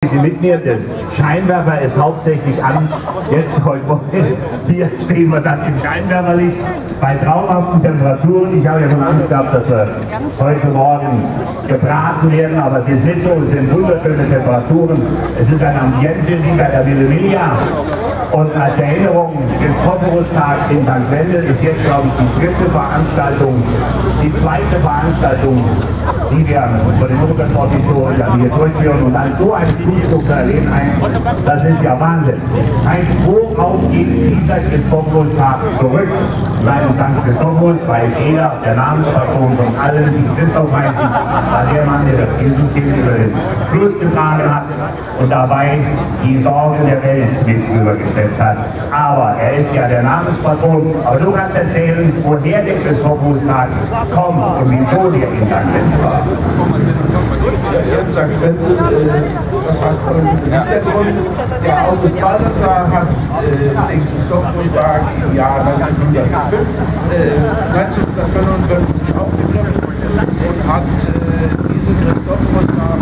Sie mit mir. Der Scheinwerfer ist hauptsächlich an. Jetzt heute Morgen, hier stehen wir dann im Scheinwerferlicht bei traumhaften Temperaturen. Ich habe ja schon Angst gehabt, dass wir heute Morgen gebraten werden, aber es ist nicht so. Es sind wunderschöne Temperaturen. Es ist ein Ambiente wie bei der Ville Villa. Und als Erinnerung des Phosphorus-Tags in St. Wendel ist jetzt, glaube ich, die dritte Veranstaltung, die zweite Veranstaltung, die wir von den Motorsporthistorikern hier durchführen. Und dann so einen Zuzug zu erleben, das ist ja Wahnsinn. Worauf geht dieser Christophorus-Tag zurück? Beim St. Christophorus weiß jeder, der Namensperson von allen, die Christoph heißen, war der Mann, der das Jesuskind über den Fluss getragen hat und dabei die Sorgen der Welt mit rübergestellt hat. Aber er ist ja der Namenspatron. Aber du kannst erzählen, woher der Christophorus-Tag kommt und wieso der in St. Wendel war. Ja, in St. Wendel, das hat folgenden Hintergrund. Der August Balthasar hat den Christophorus-Tag im Jahr 1955 aufgegriffen und hat diesen Christophorus-Tag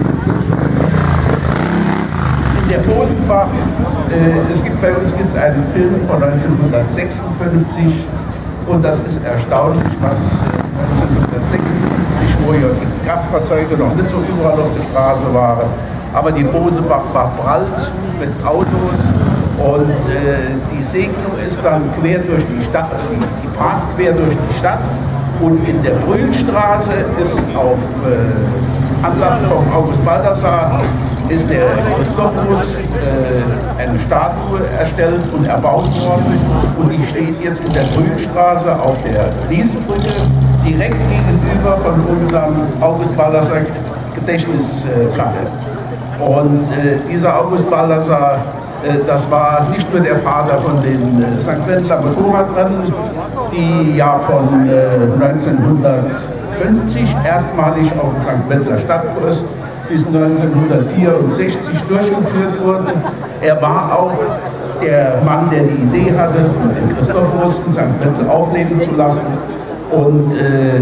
in der Posenbach. Bei uns gibt es einen Film von 1956 und das ist erstaunlich, was 1956, wo ja die Kraftfahrzeuge noch nicht so überall auf der Straße waren, aber die Posenbach war prall zu mit Autos und die Segnung ist dann quer durch die Stadt, also die fahren quer durch die Stadt und in der Brühlstraße ist auf Anlass von August Balthasar ist der Christophorus eine Statue erstellt und erbaut worden und die steht jetzt in der Brühlstraße auf der Riesbrücke direkt gegenüber von unserem August Balthasar Gedächtnisplatte. Und dieser August Balthasar, das war nicht nur der Vater von den St. Wendler Motorradrennen, die ja von 1950 erstmalig auf dem St. Wendler Stadtkurs bis 1964 durchgeführt wurden. Er war auch der Mann, der die Idee hatte, den Christophorus in St. Wendel aufleben zu lassen. Und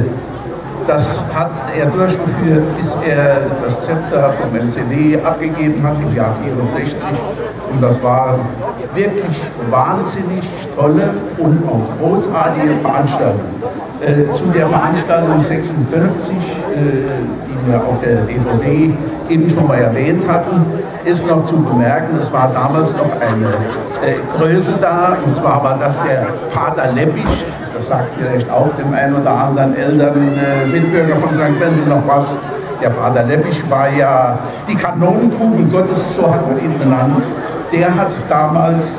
das hat er durchgeführt, bis er das Zepter vom MCW abgegeben hat im Jahr 64. Und das waren wirklich wahnsinnig tolle und auch großartige Veranstaltungen. Zu der Veranstaltung 56, die wir auf der DVD eben schon mal erwähnt hatten, ist noch zu bemerken, es war damals noch eine Größe da, und zwar war das der Pater Leppich. Das sagt vielleicht auch dem einen oder anderen älteren Mitbürger von St. Wendel noch was. Der Pater Leppich war ja die Kanonenkugel Gottes, so hat man ihn benannt. Der hat damals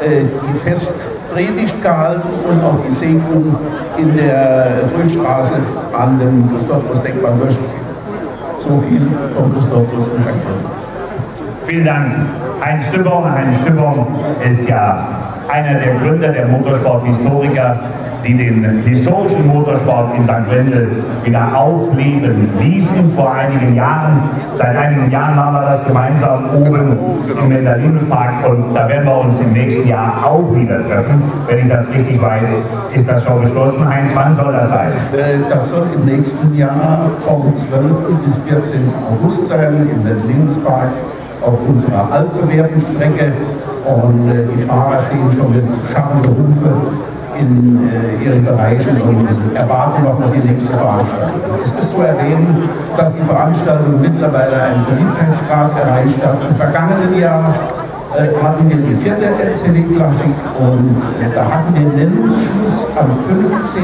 die Festpredigt gehalten und auch die Segnung in der Brühlstraße an dem Christophorus-Denkmal durchgeführt. So viel vom Christophorus in St. Wendel. Vielen Dank, Heinz Düppong. Heinz Düppong ist ja einer der Gründer der Motorsporthistoriker, die den historischen Motorsport in St. Wendel wieder aufleben ließen vor einigen Jahren. Seit einigen Jahren machen wir das gemeinsam oben im Wendelinenpark und da werden wir uns im nächsten Jahr auch wieder treffen. Wenn ich das richtig weiß, ist das schon beschlossen. Heinz, wann soll das sein? Das soll im nächsten Jahr vom 12. bis 14. August sein im Wendelinenpark auf unserer altbewährten Strecke und die Fahrer stehen schon mit scharren Rufe in ihren Bereichen und erwarten noch die nächste Veranstaltung. Es ist zu erwähnen, dass die Veranstaltung mittlerweile einen Beliebtheitsgrad erreicht hat. Im vergangenen Jahr hatten wir die 4. LCD-Klassik und da hatten wir Nennungsschluss am 15.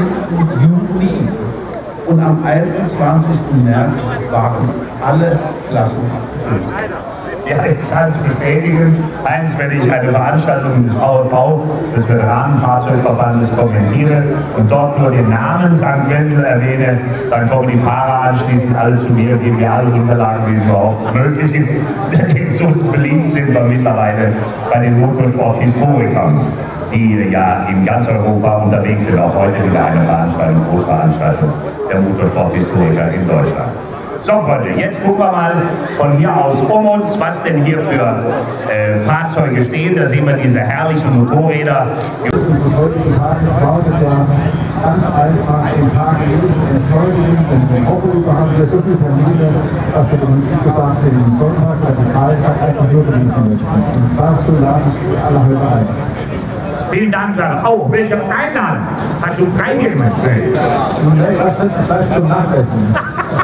Juni und am 21. März waren alle Klassen gefüllt. Ja, ich kann es bestätigen. Heinz, wenn ich eine Veranstaltung des VfV, des Veteranenfahrzeugverbandes, kommentiere und dort nur den Namen St. Wendel erwähne, dann kommen die Fahrer anschließend alle zu mir, geben mir alle Unterlagen, wie es überhaupt möglich ist. Denn so beliebt sind wir mittlerweile bei den Motorsporthistorikern, die ja in ganz Europa unterwegs sind. Auch heute wieder eine Veranstaltung, Großveranstaltung der Motorsporthistoriker in Deutschland. So Freunde, jetzt gucken wir mal von hier aus um uns, was denn hier für Fahrzeuge stehen. Da sehen wir diese herrlichen Motorräder. Des heutigen Tages lautet ja ganz einfach den Tag entschuldigen, denn den Oktober haben wir so viele Termine, dass wir insgesamt den Sonntag radikal sein nur genießen möchten. Und dazu lade ich alle heute ein. Vielen Dank, Werner. Oh, welche Einladung? Hast du freigegeben? Nee, das ist vielleicht zum Nachessen.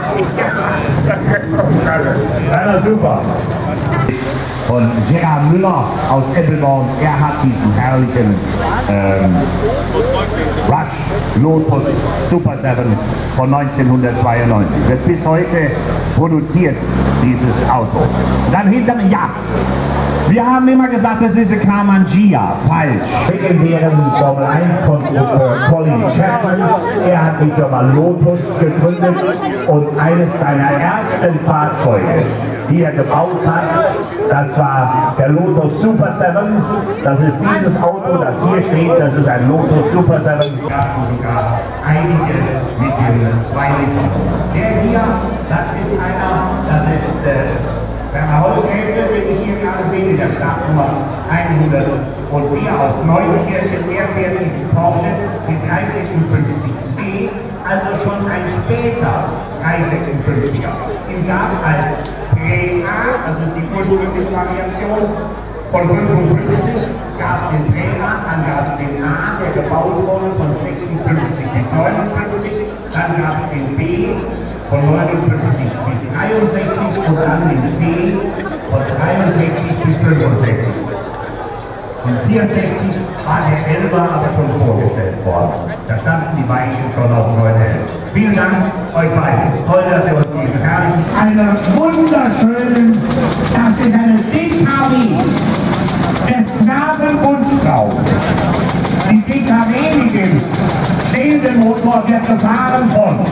Ja, super. Von Gerard Müller aus Eppelborn, er hat diesen herrlichen Rush Lotus Super 7 von 1992. Wird bis heute produziert, dieses Auto. Und dann hinter mir, ja, wir haben immer gesagt, das ist ein Kamangia. Falsch. Legendären Formel 1 Konstrukteur Colin Chapman, er hat die Firma Lotus gegründet und eines seiner ersten Fahrzeuge, die er gebaut hat, das war der Lotus Super 7. Das ist dieses Auto, das hier steht, das ist ein Lotus Super 7. Das sind sogar einige mit dem 2 Liter. Der hier, das ist einer, das ist Werner Holthäfel, den ich hier gerade sehe, in der Startnummer 104 aus Neunkirchen. Er fährt diesen Porsche mit 356C, also schon ein später 356er. Ihn gab als Prä A, das ist die ursprüngliche Variation, von 55 gab es den Prä A, dann gab es den A, der gebaut wurde von 56 bis 59, dann gab es den B von 59 bis 63 und dann den C von 63 bis 65. Und 64 war der Elber aber schon vorgestellt worden. Da standen die Weichen schon auf dem neuen Helm. Vielen Dank euch beiden. Toll, dass ihr uns diesen herrlichen, einen wunderschönen, das ist eine DKW des Knabenwunschtraum. Die DKW mit dem stehenden Motor wird gefahren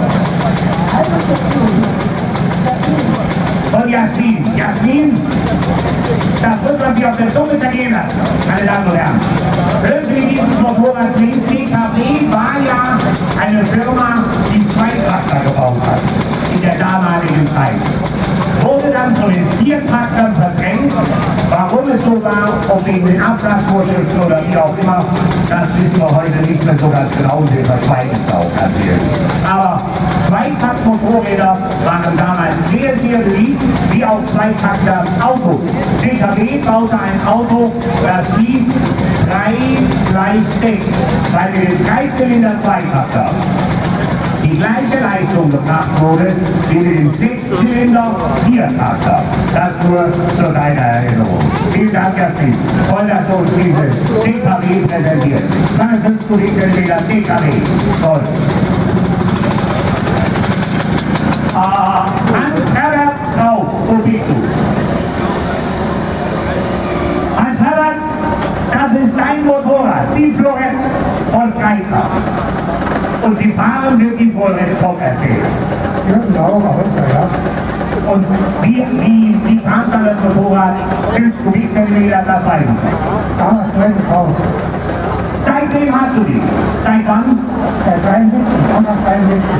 von Jasmin. Jasmin, das wird man sich auf der Zunge zergehen lassen, meine Damen und Herren. Hören Sie dieses Motorrad klingt. DKW war ja eine Firma, die Zweitrakter gebaut hat in der damaligen Zeit. Wurde dann von den Viertraktern verdrängt. Warum es so war, ob wegen den Abgasvorschriften oder wie auch immer, das wissen wir heute nicht mehr so ganz genau und wir verschweigen es auch ganz viel. Aber Zweitaktmotorräder waren damals sehr, sehr beliebt, wie auch Zweitakter-Autos. DKW baute ein Auto, das hieß 3 gleich 6, weil wir den 3-Zylinder Zweitakter die gleiche Leistung gebracht wurde wie den 6-Zylinder Viertakter. Das nur zu deiner Erinnerung. Vielen Dank, Jasmin. Toll, dass du uns diese DKW präsentiert. 52 Zentimeter DKW. Toll. Hans-Herbert Grau, wo bist du? Hans-Herbert, das ist dein Motorrad, die Florenz von Freitag. Und die fahren wirklich wohl den Kopf erzählen. Ja, genau, ja. Und wie fahrst du das Motorrad? 5 Kubikzentimeter, das weiß ich nicht. Damals schnell gekauft. Seitdem hast du die. Seit wann? Seit 73, Anfang 73.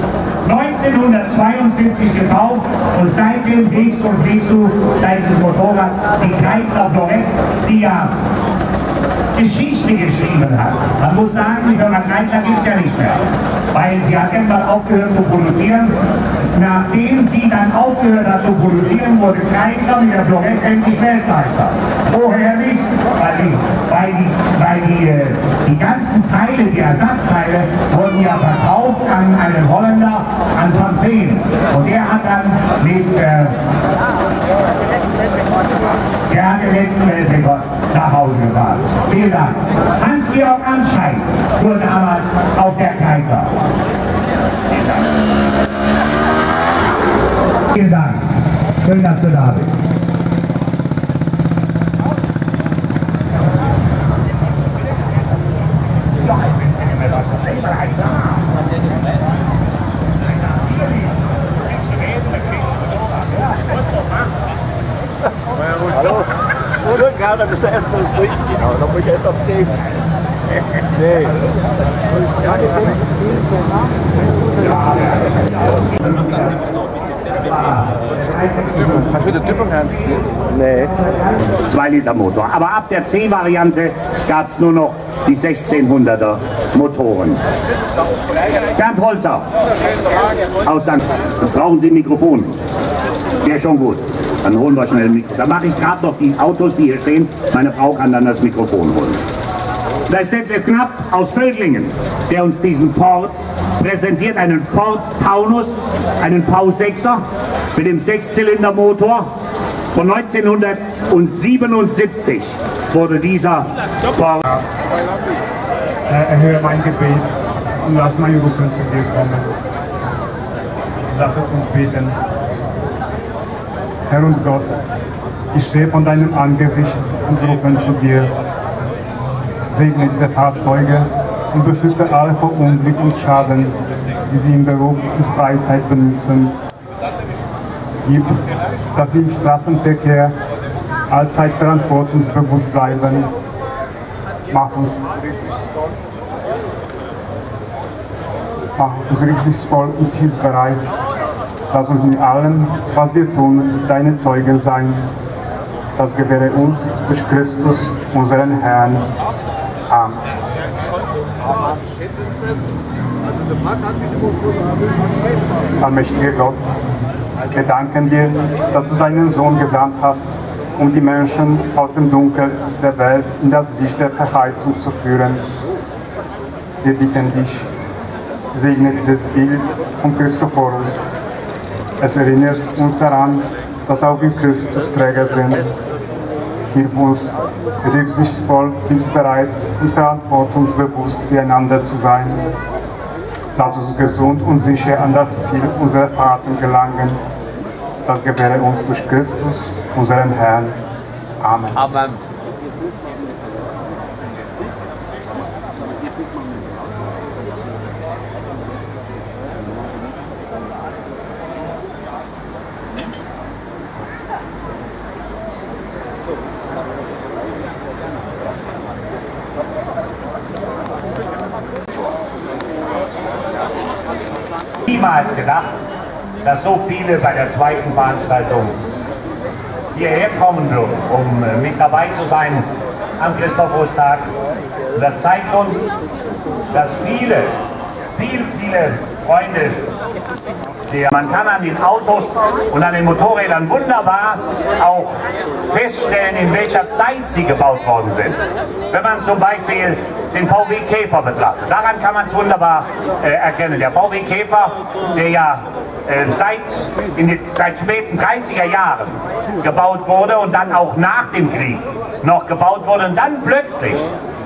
1972 gekauft und seitdem fliegst du dieses Motorrad, die Kreisler Florett, die ja Geschichte geschrieben hat. Man muss sagen, die Firma Kreisler gibt es ja nicht mehr, weil sie hat irgendwann aufgehört zu produzieren. Nachdem sie dann aufgehört hat zu produzieren, wurde Kreisler mit der Florett endlich Weltmeister. Vorher nicht, weil die ganzen Teile, die Ersatzteile, wurden ja verkauft an einen Holländer, an Van Veen. Und der hat dann mit den letzten Weltrekord nach Hause gefahren. Vielen Dank. Hans-Georg Anschein wurde damals auf der Kreisler. Vielen Dank. Schön, dass du da bist. Hallo? Gut, ja, dann bist du erstmal durch. Genau, dann muss ich erst auf den. Nee. Hast du den Düppung gesehen? Nee. 2 Liter Motor. Aber ab der C-Variante gab es nur noch die 1600er Motoren. Bernd Holzer aus St. Brauchen Sie ein Mikrofon? Der ist schon gut. Dann holen wir schnell ein Mikro. Da mache ich gerade noch die Autos, die hier stehen. Meine Frau kann dann das Mikrofon holen. Da ist Detlef Knapp aus Völklingen, der uns diesen Ford präsentiert. Einen Ford Taunus, einen V6er mit dem 6-Zylinder-Motor. Von 1977 wurde dieser Ford. Erhöhe mein Gebet und lass meine Rücken zu dir kommen. Lasset uns beten. Herr und Gott, ich stehe von deinem Angesicht und rufe zu dir. Segne diese Fahrzeuge und beschütze alle vor Unglück und Schaden, die sie im Beruf und Freizeit benutzen. Gib, dass sie im Straßenverkehr allzeit verantwortungsbewusst bleiben. Mach uns rücksichtsvoll und hilfsbereit. Lass uns in allem, was wir tun, deine Zeugen sein. Das gewähre uns durch Christus, unseren Herrn. Amen. Allmächtiger Gott, wir danken dir, dass du deinen Sohn gesandt hast, um die Menschen aus dem Dunkel der Welt in das Licht der Verheißung zu führen. Wir bitten dich, segne dieses Bild von Christophorus. Es erinnert uns daran, dass auch wir Christus Träger sind. Hilf uns, rücksichtsvoll, hilfsbereit und verantwortungsbewusst füreinander zu sein. Lass uns gesund und sicher an das Ziel unserer Fahrten gelangen. Das gewähre uns durch Christus, unseren Herrn. Amen. Amen. Niemals gedacht, dass so viele bei der zweiten Veranstaltung hierher kommen würden, um mit dabei zu sein am Christophorustag. Und das zeigt uns, dass viele Freunde, man kann an den Autos und an den Motorrädern wunderbar auch feststellen, in welcher Zeit sie gebaut worden sind. Wenn man zum Beispiel den VW Käfer betrachtet, daran kann man es wunderbar erkennen. Der VW Käfer, der ja seit späten 30er Jahren gebaut wurde und dann auch nach dem Krieg noch gebaut wurde und dann plötzlich,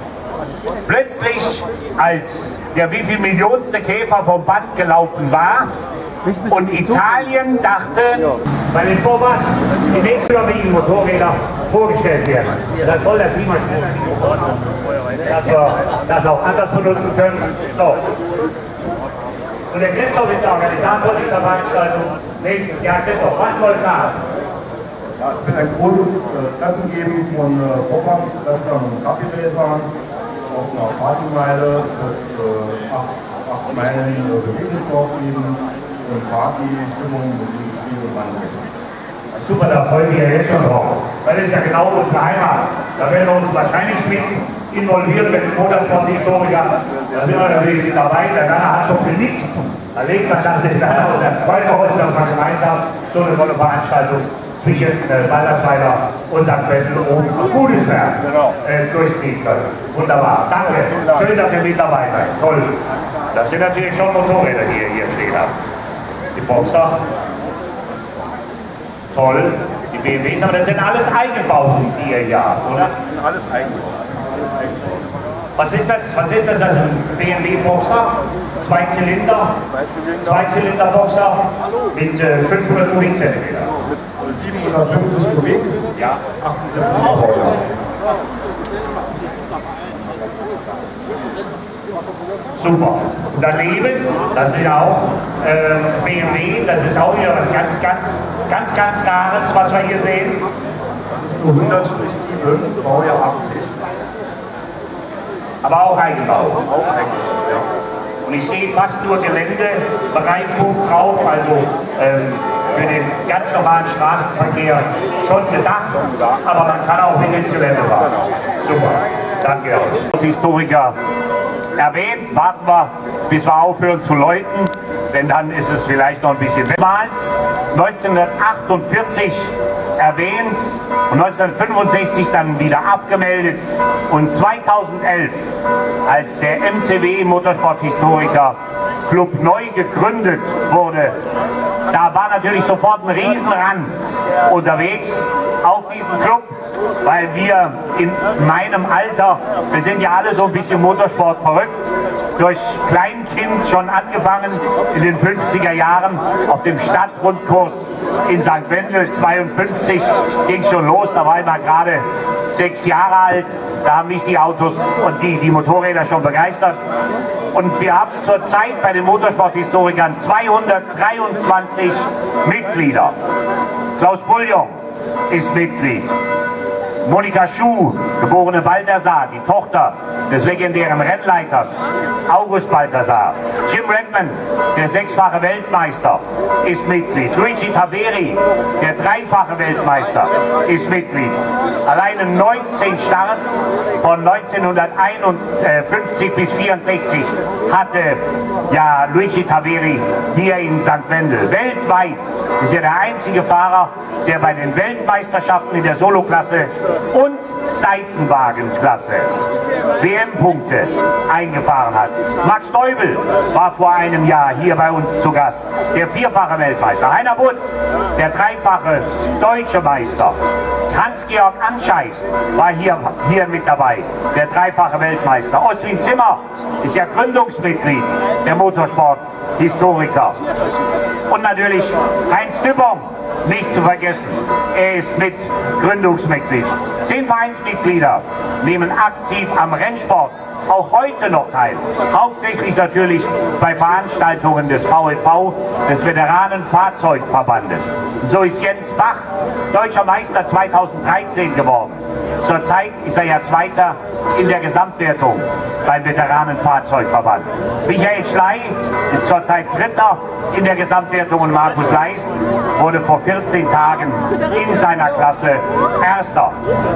als der wieviel millionste Käfer vom Band gelaufen war und Italien dachte, bei den Bobbers die nächsten überwiegenden Motorräder vorgestellt werden. Das soll das Simon, dass wir das auch anders benutzen können. So. Und der Christoph ist der Organisator dieser Veranstaltung nächstes Jahr. Christoph, was wollt ihr haben? Ja, es wird ein großes Treffen geben von Bobbers, Treffen und Kaffeegläsern auf einer Partymeile. Es wird 8 Meilen Bewegungsdorf geben und Party-Stimmung mit Industrie und Landwirtschaft. Super, da freuen wir jetzt schon drauf. Weil das ist ja genau unsere Heimat. Da werden wir uns wahrscheinlich mit involvieren mit dem Motorsporthistoriker. Da sind wir natürlich mit dabei. Der Werner hat schon genickt. Da legt man das in Werner und der Kräuterholz, dass man gemeinsam so eine tolle Veranstaltung zwischen Waldersweiler und St. Wendel oben am Gudesberg durchziehen können. Wunderbar. Danke. Schön, dass ihr mit dabei seid. Toll. Das sind natürlich schon Motorräder, die ihr hier stehen habt. Die Boxer. Toll. Die BMWs, aber das sind alles Eigenbauten, die ihr hier habt, oder? Das sind alles Eigenbauten. Was ist das? Das ist ein BMW-Boxer, Zweizylinder-Boxer mit 500 Kubikzentimeter. Mit 750 Kubik, Ja. 78 Motorräder. Super. Und daneben, das ist ja auch BMW, das ist auch wieder was ganz Rares, was wir hier sehen. Das ist nur 100/7, Baujahr 80. Aber auch Eigenbau. Auch Eigenbau, ja. Und ich sehe fast nur Geländebereinigung drauf, also für den ganz normalen Straßenverkehr schon gedacht, aber man kann auch mit ins Gelände fahren. Super, danke auch. Historiker erwähnt, warten wir, bis wir aufhören zu läuten, denn dann ist es vielleicht noch ein bisschen. Damals, 1948, erwähnt und 1965 dann wieder abgemeldet. Und 2011, als der MCW Motorsporthistoriker Club neu gegründet wurde, da war natürlich sofort ein Riesenrand unterwegs auf diesen Club, weil wir in meinem Alter, wir sind ja alle so ein bisschen Motorsport verrückt, durch Kleinkind schon angefangen, in den 50er Jahren auf dem Stadtrundkurs in St. Wendel, 52 ging schon los, da war ich mal gerade 6 Jahre alt, da haben mich die Autos und die Motorräder schon begeistert. Und wir haben zurzeit bei den Motorsporthistorikern 223 Mitglieder. Klaus Bullion ist Mitglied. Monika Schuh, geborene Balthasar, die Tochter des legendären Rennleiters August Balthasar. Jim Redman, der 6-fache Weltmeister, ist Mitglied. Luigi Taveri, der 3-fache Weltmeister, ist Mitglied. Alleine 19 Starts von 1951 bis 1964 hatte ja Luigi Taveri hier in St. Wendel. Weltweit ist er der einzige Fahrer, der bei den Weltmeisterschaften in der Soloklasse und Seitenwagenklasse WM-Punkte eingefahren hat. Max Neubel war vor einem Jahr hier bei uns zu Gast, der 4-fache Weltmeister. Heiner Butz, der 3-fache deutsche Meister. Hans-Georg Anscheid war hier mit dabei, der 3-fache Weltmeister. Oswin Zimmer ist ja Gründungsmitglied der Motorsport-Historiker. Und natürlich Heinz Düppong, nicht zu vergessen, er ist mit Gründungsmitglied. 10 Vereinsmitglieder nehmen aktiv am Rennsport auch heute noch teil. Hauptsächlich natürlich bei Veranstaltungen des VEV, des Veteranenfahrzeugverbandes. So ist Jens Bach deutscher Meister 2013 geworden. Zurzeit ist er ja Zweiter in der Gesamtwertung beim Veteranenfahrzeugverband. Michael Schley ist zurzeit Dritter in der Gesamtwertung und Markus Leis wurde vor 14 Tagen in seiner Klasse Erster.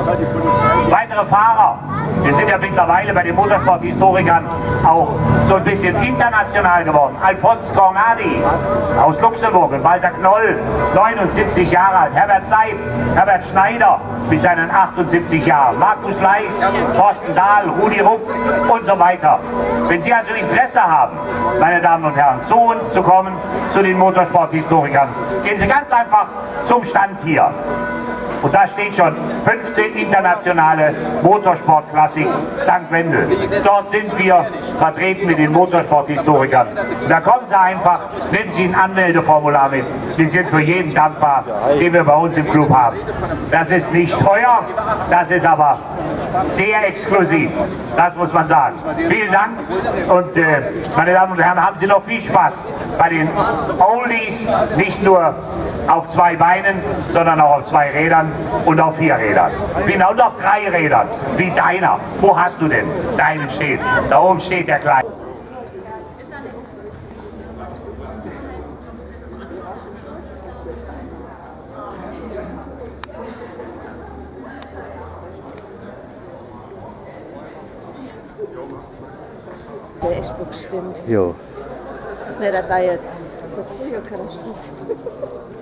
Weitere Fahrer, wir sind ja mittlerweile bei den Motorsporthistorikern auch so ein bisschen international geworden. Alphonse Cornadi aus Luxemburg und Walter Knoll, 79 Jahre alt. Herbert Seib, Herbert Schneider mit seinen 78 Jahren. Markus Leis, Thorsten Dahl, Rudi Rupp und so weiter. Wenn Sie also Interesse haben, meine Damen und Herren, zu uns zu kommen, zu den Motorsporthistorikern, gehen Sie ganz einfach zum Stand hier. Und da steht schon 5. internationale Motorsportklassik St. Wendel. Dort sind wir vertreten mit den Motorsporthistorikern. Und da kommen Sie einfach, nehmen Sie ein Anmeldeformular mit. Wir sind für jeden dankbar, den wir bei uns im Club haben. Das ist nicht teuer, das ist aber sehr exklusiv. Das muss man sagen. Vielen Dank und meine Damen und Herren, haben Sie noch viel Spaß bei den Oldies, nicht nur auf 2 Beinen, sondern auch auf 2 Rädern und auf 4 Rädern. Und auf 3 Rädern, wie deiner. Wo hast du denn deinen stehen? Da oben steht der Kleine. Der ist bestimmt. Jo. Ne, das war jetzt. Das früher kann ich nicht.